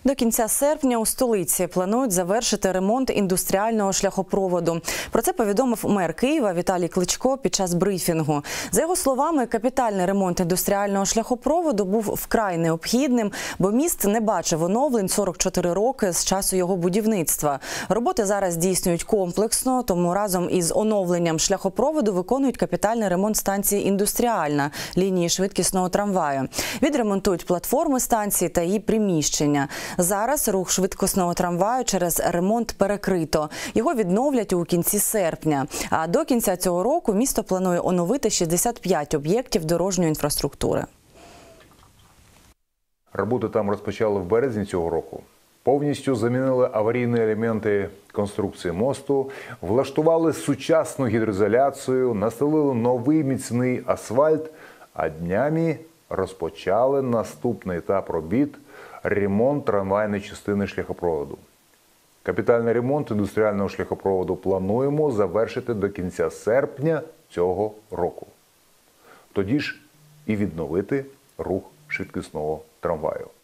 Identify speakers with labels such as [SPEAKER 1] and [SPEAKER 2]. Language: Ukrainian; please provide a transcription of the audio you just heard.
[SPEAKER 1] До кінця серпня у столиці планують завершити ремонт індустріального шляхопроводу. Про це повідомив мер Києва Віталій Кличко під час брифінгу. За його словами, капітальний ремонт індустріального шляхопроводу був вкрай необхідним, бо міст не бачив оновлень 44 роки з часу його будівництва. Роботи зараз здійснюють комплексно, тому разом із оновленням шляхопроводу виконують капітальний ремонт станції «Індустріальна» лінії швидкісного трамваю. Відремонтують платформи станції та її приміщення. Зараз рух швидкісного трамваю через ремонт перекрито. Його відновлять у кінці серпня. А до кінця цього року місто планує оновити 65 об'єктів дорожньої інфраструктури.
[SPEAKER 2] Роботи там розпочали в березні цього року. Повністю замінили аварійні елементи конструкції мосту, влаштували сучасну гідроізоляцію, настелили новий міцний асфальт, а днями розпочали наступний етап робіт – ремонт трамвайної частини шляхопроводу. Капітальний ремонт індустріального шляхопроводу плануємо завершити до кінця серпня цього року. Тоді ж і відновити рух швидкісного трамваю.